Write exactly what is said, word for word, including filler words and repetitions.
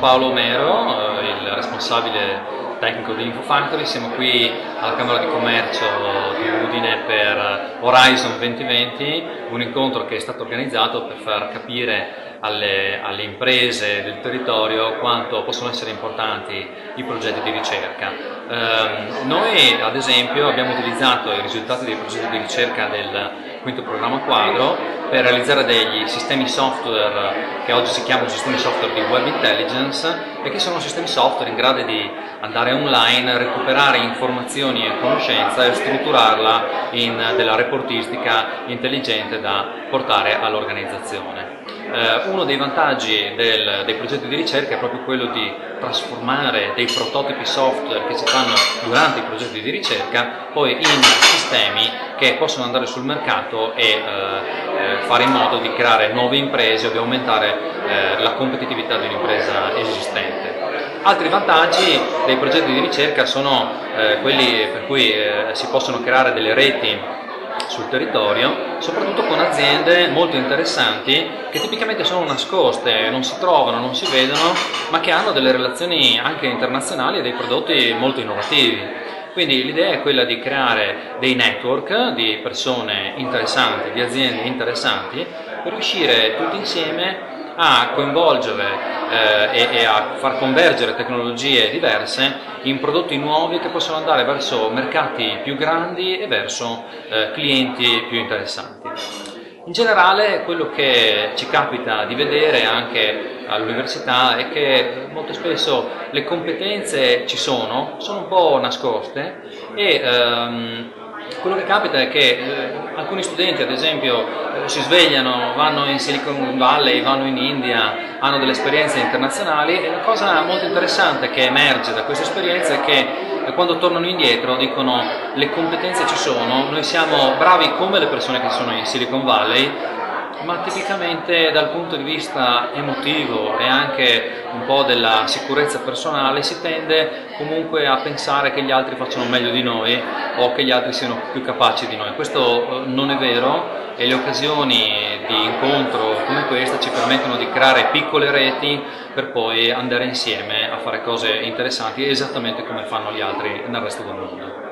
Paolo Omero, eh, il responsabile tecnico di InfoFactory. Siamo qui alla Camera di Commercio di Udine per Horizon duemilaventi, un incontro che è stato organizzato per far capire alle, alle imprese del territorio quanto possono essere importanti i progetti di ricerca. Eh, noi ad esempio abbiamo utilizzato i risultati dei progetti di ricerca del quinto programma quadro per realizzare degli sistemi software che oggi si chiamano sistemi software di web intelligence e che sono sistemi software in grado di andare online, recuperare informazioni e conoscenza e strutturarla in della reportistica intelligente da portare all'organizzazione. Eh, uno dei vantaggi del, dei progetti di ricerca è proprio quello di trasformare dei prototipi software che si fanno durante i progetti di ricerca poi in sistemi che possono andare sul mercato e eh, fare in modo di creare nuove imprese o di aumentare eh, la competitività di un'impresa esistente. Altri vantaggi dei progetti di ricerca sono eh, quelli per cui eh, si possono creare delle reti sul territorio, soprattutto con aziende molto interessanti che tipicamente sono nascoste, non si trovano, non si vedono, ma che hanno delle relazioni anche internazionali e dei prodotti molto innovativi. Quindi l'idea è quella di creare dei network di persone interessanti, di aziende interessanti, per riuscire tutti insieme a coinvolgere eh, e, e a far convergere tecnologie diverse in prodotti nuovi che possono andare verso mercati più grandi e verso eh, clienti più interessanti. In generale quello che ci capita di vedere anche all'università è che molto spesso le competenze ci sono, sono un po' nascoste e ehm, quello che capita è che eh, alcuni studenti ad esempio eh, si svegliano, vanno in Silicon Valley, vanno in India, hanno delle esperienze internazionali e la cosa molto interessante che emerge da queste esperienze è che eh, quando tornano indietro dicono le competenze ci sono, noi siamo bravi come le persone che sono in Silicon Valley, ma tipicamente dal punto di vista emotivo e anche un po' della sicurezza personale si tende comunque a pensare che gli altri facciano meglio di noi o che gli altri siano più capaci di noi. Questo non è vero e le occasioni di incontro come questa ci permettono di creare piccole reti per poi andare insieme a fare cose interessanti esattamente come fanno gli altri nel resto del mondo.